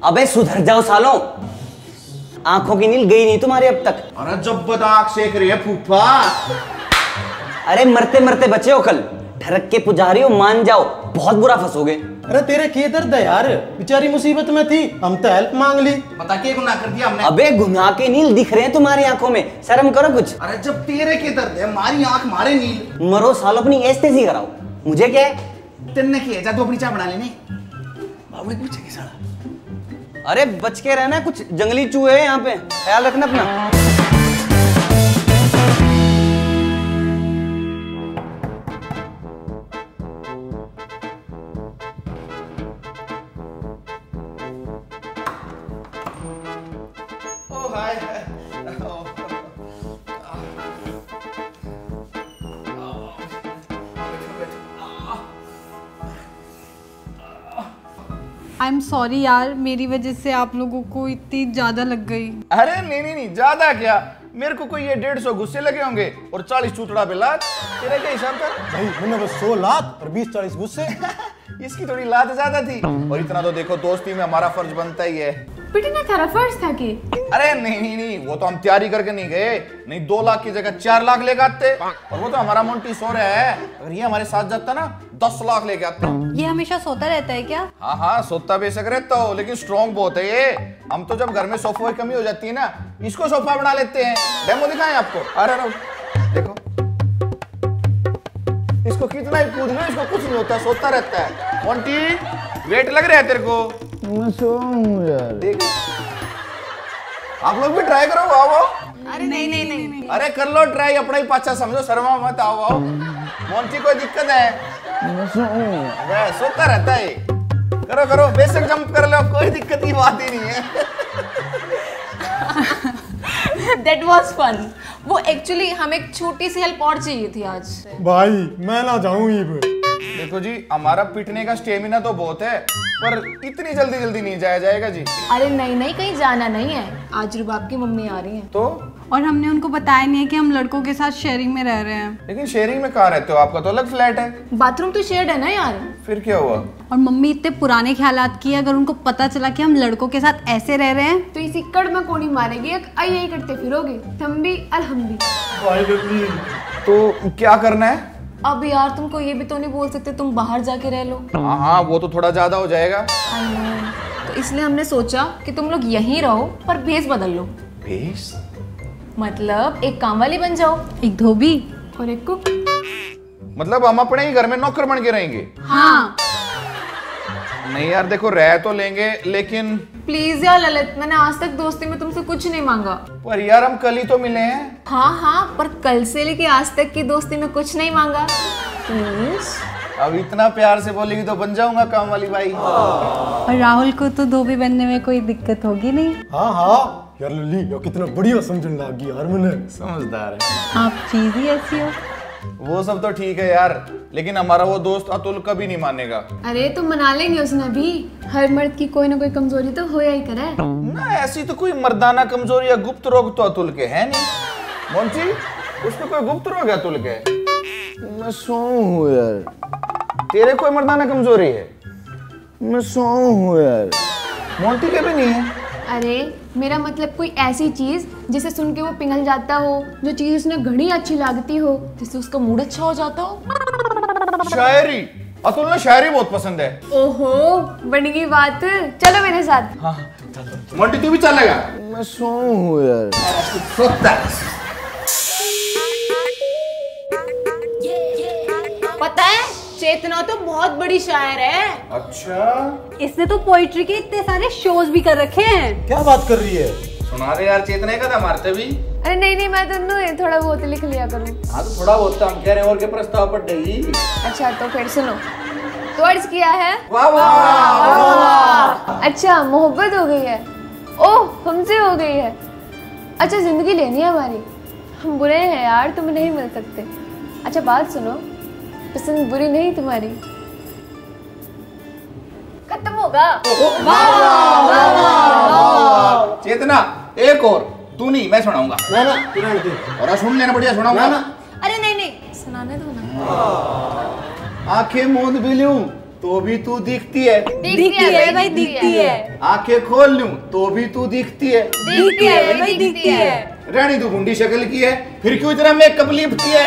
अबे सुधर जाओ सालों, आंखों की नील गई नहीं तुम्हारी अब तक। अरे जब आंख सेक रही है फूफा। अरे मरते मरते बचे हो कल, ठरक के पुजारी हो, मान जाओ बहुत बुरा फंसोगे। अरे तेरे के दर्द है यार, बेचारी मुसीबत में थी, हम तो हेल्प मांग ली। पता क्या गुनाह कर दिया हमने? अबे गुनाह के नील दिख रहे हैं तुम्हारी आंखों में, शर्म करो कुछ। अरे जब तेरे के दर्द है, हमारी आंख मारे नील। मरो सालो, अपनी एस्तेसी कराओ, मुझे क्या है। तेने किया जा तो अपनी चाय बना लेने। बाबू पूछे कि साला। अरे बच के रहना, कुछ जंगली चूहे हैं यहाँ पे, ख्याल रखना अपना। आई एम सॉरी यार, मेरी वजह से आप लोगों को इतनी ज्यादा लग गई। अरे नहीं ज्यादा क्या, मेरे को कोई ये 150 गुस्से लगे होंगे और 40 चूतड़ा पे लात। तेरा क्या हिसाब था? भाई मैंने बस 100 लात और 20-40 गुस्से। इसकी थोड़ी लात ज्यादा थी। और इतना तो देखो, दोस्ती में हमारा फर्ज बनता ही है। पिटना थारा फर्ज था कि? अरे नहीं, वो तो हम तैयारी करके नहीं गए, नहीं 2 लाख की जगह 4 लाख लेके आते। और वो तो हमारा मोंटी सो रहा है, अगर ये हमारे साथ जाता ना 10 लाख लेके आते। ये हमेशा सोता रहता है क्या? हाँ सोता बेशक रहता हो, लेकिन स्ट्रॉन्ग बहुत है ये। हम तो जब घर में सोफा की कमी हो जाती है ना, इसको सोफा बना लेते हैं। डेमो दिखाएं आपको? अरे देखो, इसको कितना ही कूद लो, इसको कुछ नहीं होता, सोता रहता है। मोंटी वेट लग रहा है तेरे को? मैं सो हूं यार। देख, आप लोग भी ट्राई करो। आओ। अरे नहीं। अरे कर लो ट्राई, अपना ही पाचा समझो, शर्मा मत। आओ। मोंटी कोई दिक्कत है? मैं सो हूं। सोता रहता है। करो बेशक जंप कर लो, कोई दिक्कत की बात ही नहीं है। That was fun. वो एक्चुअली हमें एक छोटी सी हेल्प और चाहिए थी आज। भाई मैं ना जाऊं ईब। देखो जी, हमारा पिटने का स्टेमिना तो बहुत है, पर इतनी जल्दी नहीं जाया जाएगा जी। अरे नहीं, कहीं जाना नहीं है। आज रुबाब की मम्मी आ रही है तो, और हमने उनको बताया नहीं है कि हम लड़कों के साथ शेयरिंग में रह रहे हैं। लेकिन शेयरिंग में कहाँ रहते हो? आपका तो अलग फ्लैट है। बाथरूम तो शेयर्ड है ना यार। फिर क्या हुआ? और मम्मी इतने पुराने ख्यालात की, अगर उनको पता चला कि हम लड़कों के साथ ऐसे रह रहे हैं तो इसी कड़ में कोनी मारेगी, आई करते फिरोगे, तुम भी और हम भी। तो क्या करना है अब यार? तुमको ये भी तो नहीं बोल सकते तुम बाहर जाके रह लो। हाँ, वो तो थोड़ा ज्यादा हो जाएगा। आई नो, तो इसलिए हमने सोचा कि तुम लोग यहीं रहो, पर भेस बदल लो। भेस मतलब एक काम वाली बन जाओ, एक धोबी और एक कुक। मतलब हम अपने ही घर में नौकर बन के रहेंगे? हाँ। नहीं यार देखो, रह तो लेंगे, लेकिन प्लीज यार ललित, मैंने आज तक दोस्ती में तुमसे कुछ नहीं मांगा। पर यार हम कल ही तो मिले हैं। हाँ, पर कल से लेके आज तक की दोस्ती में कुछ नहीं मांगा। प्लीज। अब इतना प्यार से बोलेगी तो बन जाऊंगा काम वाली बाई। और राहुल को तो धोबी बनने में कोई दिक्कत होगी नहीं। हाँ यार लल्ली, यार कितना बढ़िया समझने लगी यार। मैंने समझदार है आप, चीज ही ऐसी हो। वो सब तो ठीक है यार, लेकिन हमारा वो दोस्त अतुल कभी नहीं मानेगा। अरे तो मना लेंगे उसने भी। हर मर्द की कोई ना कोई कमजोरी तो होया ही करे ना। ऐसी तो कोई मर्दाना कमजोरी या गुप्त रोग तो अतुल के है नहीं। मोंची, उसको कोई गुप्त रोग है अतुल के? मैं सो हूं यार। तेरे कोई मर्दाना कमजोरी है? मैं सो हूं यार। मोंटी के भी नहीं है। अरे मेरा मतलब कोई ऐसी चीज जिसे सुन के वो पिघल जाता हो, जो चीज उसने घड़ी अच्छी लगती हो, जिससे उसका मूड अच्छा हो जाता हो। शायरी, अतुल ने शायरी बहुत पसंद है। ओहो, बन गई बात। चलो मेरे साथ। हाँ, मोंटी तू भी चलेगा? मैं सो हूं यार। पता है चेतना तो बहुत बड़ी शायर है। अच्छा, इसने तो पोइट्री के इतने सारे शोज भी कर रखे हैं। क्या बात कर रही है? सुना दे यार, चेतने का था मारते भी। अरे नहीं, मैं तो थोड़ा बहुत लिख लिया करूँ। हाँ तो थोड़ा बहुत हम कह रहे और के प्रस्ताव पर नहीं। अच्छा तो फिर सुनो, तो अर्ज किया है। वाह वाह। अच्छा, मोहब्बत हो गई है, ओह हमसे हो गई है। अच्छा, जिंदगी लेनी है हमारी, हम बुरे हैं यार, तुम नहीं मिल सकते। अच्छा बात सुनो, पसंद बुरी नहीं तुम्हारी, खत्म होगा। चेतना एक और, तू नहीं मैं सुनाऊंगा। ना और सुन लेना, बढ़िया सुनाऊंगा। अरे नहीं, सुनाने दो ना। आंखें मूंद भी लूं तो भी तू दिखती है। दिखती है भाई, दिखती है। आंखें खोल लूं तो भी तू दिखती है। दिखती है भाई, दिखती है। रानी तू गुंडी शक्ल की है, फिर क्यों इतना मेकअप लिपती है?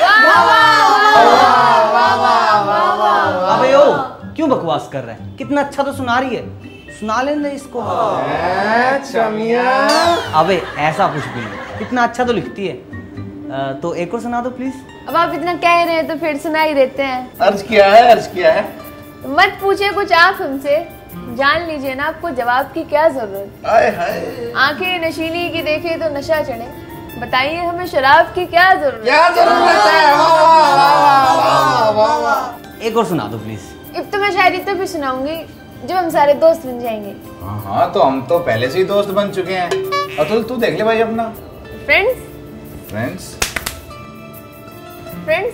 अबे ओ, क्यों बकवास कर रहा है? कितना अच्छा तो सुना रही है, सुना लेने इसको। चमिया। अबे ऐसा कुछ भी नहीं, कितना अच्छा तो लिखती है। तो एक और सुना दो प्लीज। अब आप इतना कह रहे हैं तो फिर सुना ही देते हैं। अर्ज किया है, अर्ज किया है। मत पूछे कुछ आप हमसे, जान लीजिए ना आपको जवाब की क्या जरूरत। आए हाय। आंखें नशीली की देखे तो नशा चढ़े, बताइए हमें शराब की क्या जरूरत। क्या जरूरत है? वाह वाह वाह। एक और सुना दो प्लीज। अब तो मैं शायरी तो भी सुनाऊंगी जब हम सारे दोस्त बन जाएंगे। हाँ तो हम तो पहले से ही दोस्त बन चुके हैं। अतुल तू देख ले भाई अपना। फ्रेंड्स फ्रेंड्स फ्रेंड्स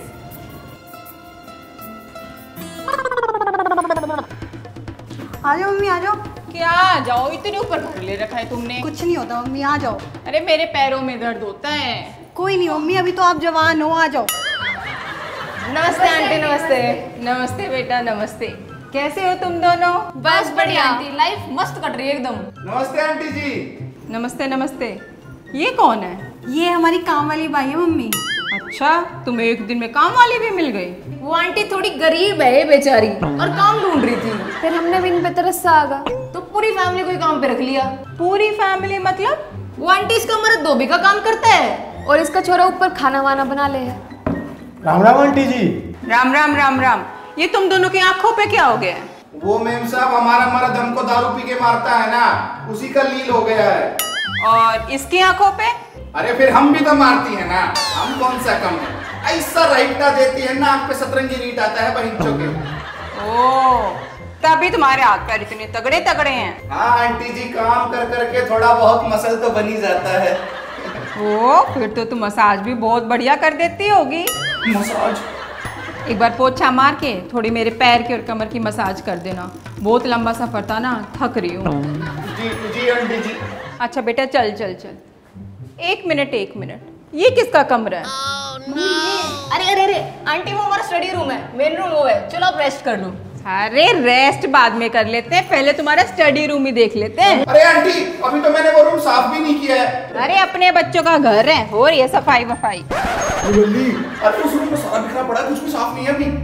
आ जाओ मम्मी, आ जाओ। क्या आ जाओ, इतने ऊपर घर ले रखा है तुमने। कुछ नहीं होता मम्मी, आ जाओ। अरे मेरे पैरों में दर्द होता है। कोई नहीं मम्मी, अभी तो आप जवान हो, आ जाओ। नमस्ते आंटी। नमस्ते। नमस्ते बेटा, नमस्ते। कैसे हो तुम दोनों? बस बढ़िया। आंटी, लाइफ मस्त कट रही है एकदम। नमस्ते आंटी जी। नमस्ते नमस्ते। ये कौन है? ये हमारी काम वाली बाई है मम्मी। अच्छा, तुम्हें एक दिन में काम वाली भी मिल गई। वो आंटी थोड़ी गरीब है बेचारी, और काम ढूंढ रही थी। फिर हमने भी इन पे तरस आगा तो पूरी फैमिली को ही काम पे रख लिया। पूरी फैमिली मतलब? वो आंटी इसका मर्द धोबी का काम करता है और इसका छोरा ऊपर खाना वाना बना ले है। राम राम आंटी जी। राम राम राम राम। ये तुम दोनों की आंखों पे क्या हो गया है? वो मेम साहब हमारा मर्द हमको दारू पी के मारता है ना, उसी का लील हो गया है। और इसकी आंखों पे? अरे फिर हम भी तो मारती है ना, हम कौन सा कम है? ऐसा राइटा देती है ना, आंख पे सतरंगी रीट आता है बहिंचों के। ओ, तभी तुम्हारे हाथ पैर इतने तगड़े तगड़े हैं। हाँ आंटी जी, काम कर करके थोड़ा बहुत मसल तो बन ही जाता है। ओ, फिर तो तुम मसाज भी बहुत बढ़िया कर देती होगी। मसाज? एक बार पोछा मार के थोड़ी मेरे पैर की और कमर की मसाज कर देना। बहुत लंबा सफर था ना, थक रही हूँ। जी जी आंटी जी। अच्छा बेटा, चल चल चल। एक मिनट एक मिनट, ये किसका कमरा है? अरे अरे अरे आंटी, वो हमारा स्टडी रूम है, मेन रूम वो है। चलो आप रेस्ट कर लो। अरे रेस्ट बाद में कर लेते हैं, पहले तुम्हारा स्टडी रूम ही देख लेते हैं। अरे आंटी, अभी तो मैंने वो रूम साफ भी नहीं किया है। अरे अपने बच्चों का घर है, हो रही है सफाई वफाई। अरे उस रूम में सारा बिखरा पड़ा है, कुछ भी साफ नहीं है अभी।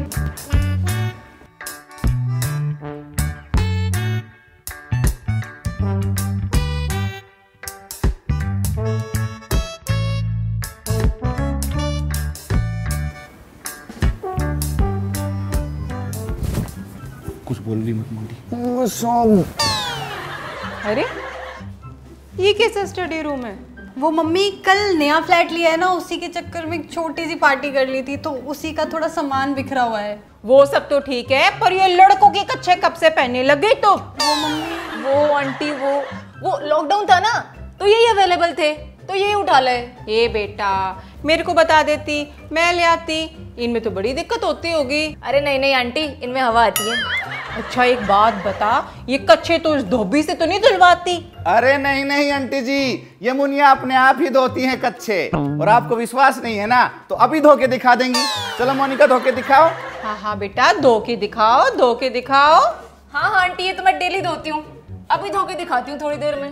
कुछ बोल रही मत मोटी। अरे ये कैसा स्टडी रूम है? वो मम्मी कल नया फ्लैट लिया है ना, उसी के चक्कर में एक छोटी सी पार्टी कर ली थी, तो उसी का थोड़ा सामान बिखरा हुआ है। वो सब तो ठीक है, पर ये लड़कों के कच्चे कब से पहनने लग गई तो? वो आंटी, वो लॉकडाउन था ना, तो यही अवेलेबल थे, तो यही उठा ले। ए बेटा, मेरे को बता देती, मैं ले आती। इनमें तो बड़ी दिक्कत होती होगी। अरे नहीं नहीं आंटी, इनमें हवा आती है। अच्छा एक बात बता, ये कच्चे तो इस धोबी से तो नहीं धुलवाती? अरे नहीं नहीं आंटी जी, ये मुनिया अपने आप ही धोती हैं कच्चे। और आपको विश्वास नहीं है ना, तो अभी धो के दिखा देंगी। चलो मोनिका, धो के दिखाओ। हाँ हाँ बेटा, धो के दिखाओ, धो के दिखाओ। हाँ हाँ आंटी, ये तो मैं डेली धोती हूँ, अभी धो के दिखाती हूँ थोड़ी देर में।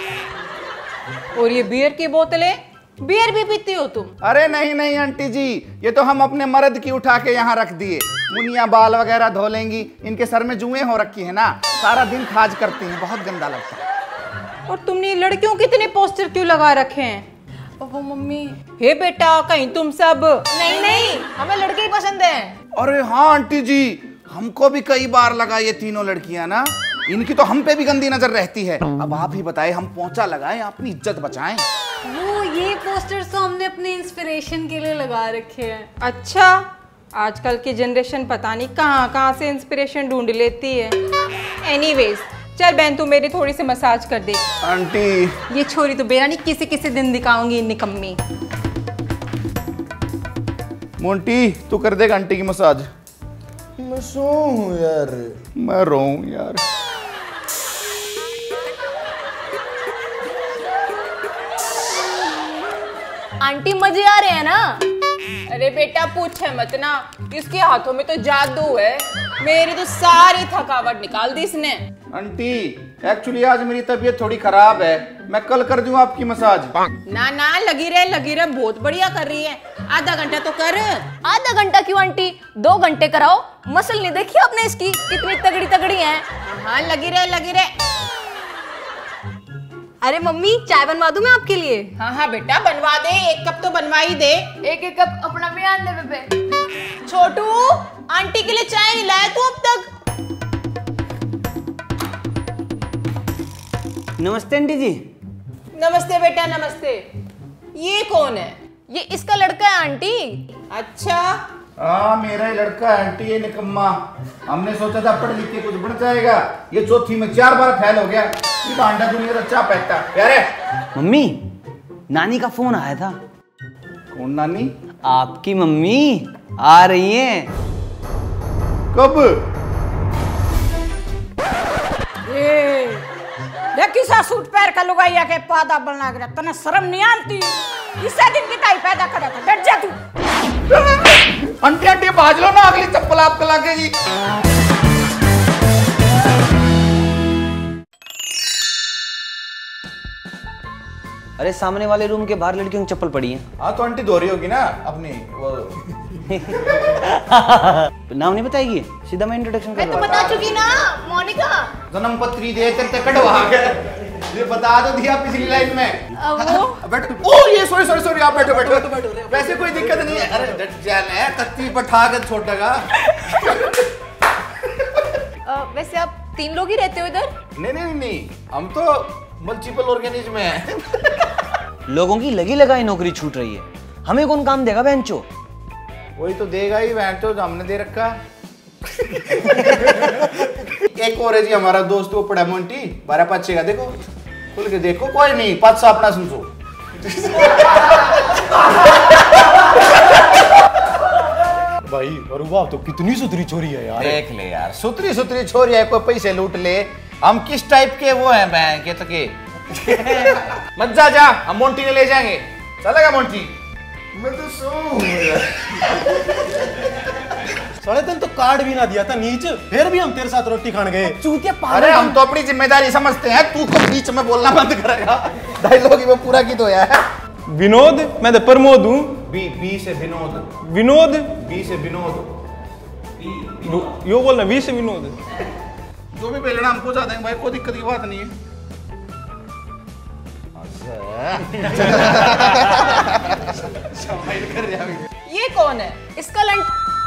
और ये बियर की बोतलें, बियर भी पीती हो तुम? अरे नहीं नहीं आंटी जी, ये तो हम अपने मर्द की उठा के यहाँ रख दिए। मुनिया बाल वगैरह धो लेंगी, इनके सर में जुएं हो रखी है ना, सारा दिन खाज करती हैं, बहुत गंदा लगता है। और तुमने लड़कियों के इतने पोस्टर क्यों लगा रखे हैं? वो मम्मी, हे बेटा, कहीं तुम सब? नहीं नहीं, हमें लड़के ही पसंद हैं। अरे हाँ आंटी जी, हमको भी कई बार लगा ये तीनों लड़कियां ना, इनकी तो हम पे भी गंदी नजर रहती है। अब आप ही बताएं, हम पोंछा लगाएं, अपनी इज्जत बचाएं। वो ये पोस्टर्स तो हमने अपने इंस्पिरेशन के लिए लगा रखे हैं। अच्छा, आजकल की जनरेशन पता नहीं कहाँ कहाँ से इंस्पिरेशन ढूंढ लेती है। एनीवेज, चल बहन, तू मेरी थोड़ी सी मसाज कर दे। आंटी, ये छोरी तो बेरा नहीं, किसी किसी दिन दिखाऊंगी निकम्मी। मोंटी, तू कर देगा आंटी की मसाज? मैं सो हूँ यार। मैं रोऊं यार। आंटी मजे आ रहे हैं ना? अरे बेटा पूछे मत ना, इसके हाथों में तो जादू है। मेरी तो सारी थकावट निकाल दी इसने। आंटी एक्चुअली आज मेरी तबीयत थोड़ी खराब है, मैं कल कर दूं आपकी मसाज। ना ना लगी रहे, बहुत बढ़िया कर रही है। आधा घंटा तो कर। आधा घंटा क्यों आंटी, 2 घंटे कराओ। मसल नहीं देखी आपने इसकी, कितनी तगड़ी तगड़ी है। हाँ लगी रहे। अरे मम्मी चाय बनवा दूं मैं आपके लिए? हाँ हाँ बेटा बनवा दे, 1 कप तो बनवा ही दे। 1 कप अपना भी आन दे बेबे। छोटू आंटी के लिए चाय नहीं लाया तू अब तक। नमस्ते आंटी जी। नमस्ते बेटा नमस्ते। ये कौन है? ये इसका लड़का है आंटी। अच्छा हाँ मेरा ही लड़का है आंटी, ये निकम्मा। हमने सोचा था पढ़ लिख के कुछ बन जाएगा, ये चौथी में 4 बार फेल हो गया। ये भांडा दुनिया का चा पैकता प्यारे। मम्मी नानी का फोन आया था। कौन नानी? आपकी मम्मी आ रही हैं। कब? किसा सूट पैर का लुगाइया के पादा बना कर तने शर्म नहीं आती? इसे दिन की ताई पैदा करा था, बैठ जा तू। आंटी आंटी बाज लो ना, अगली चप्पल आपको लगेगी। अरे सामने वाले रूम के बाहर लड़कियों की चप्पल पड़ी है। हाँ तो आंटी धो रही होगी ना अपनी वो। नाम नहीं बताएगी, सीधा मैं इंट्रोडक्शन मैं तो कर बता चुकी ना, मोनिका। जन्म पत्री दे तेरे कटवा के ये बता दो दिया पिछली लाइन में। वो बैठो। ओ ये सॉरी आप बैठो। वैसे कोई दिक्कत नहीं है। अरे दज्जाल है, कत्ती बैठा के छोड़ेगा। वैसे आप 3 लोग ही रहते हो इधर? नहीं हम तो मल्टीपल ऑर्गेनिज्म है। लोगों की लगी लगाई नौकरी छूट रही है, हमें कौन काम देगा बेंचो? वही तो देगा ही बैंड, तो हमने दे रखा। एक और है जी हमारा दोस्त, वो पड़ा मोंटी 12-5 का। देखो खुल के देखो, कोई नहीं 5 अपना सुन सो। भाई अरे वाह, तो कितनी सुथरी छोरी है यार। देख ले यार, सुतरी छोरी है, कोई पैसे लूट ले। हम किस टाइप के वो हैं बैंक के? तो के मत जा, हम मोंटी ने ले जाएंगे। चलेगा मोंटी? मैं तो साढ़े दिन तो कार्ड भी ना दिया था नीच, फिर भी हम तेरे साथ रोटी खाने गए। चूतिया अरे हम तो अपनी जिम्मेदारी समझते हैं, तू तो बीच में बोलना बंद करेगा। डायलॉग ही वो पूरा की तो यार। विनोद, मैं तो प्रमोद हूँ। बी से विनोद। विनोद, बी से विनोद। यो बोलना वी से विनोद। जो भी बेलना हमको जा देंगे भाई, कोई दिक्कत की बात नहीं है। ये कौन है? इसका लंच।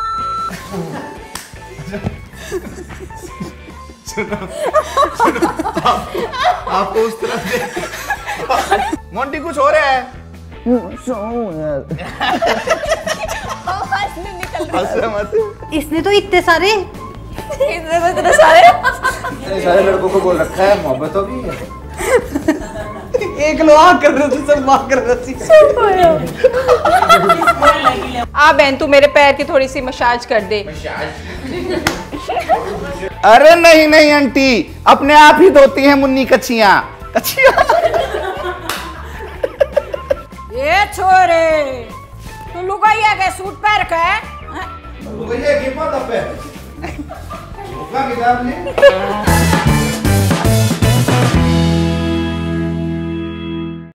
आपको उस तरफ से मोंटी कुछ हो रहा है। इसने तो इतने सारे सारे लड़कों को बोल रखा है मोहब्बत होगी। एक लोग कर रहे थे, सब मार कर रहे थे। आ बहन तू मेरे पैर की थोड़ी सी मसाज कर दे। अरे नहीं आंटी, अपने आप ही धोती हैं मुन्नी कच्छियां। ये छोरे तू लुगाइया के सूट पैर का है? लुगाइया के पास अब है। किताब ने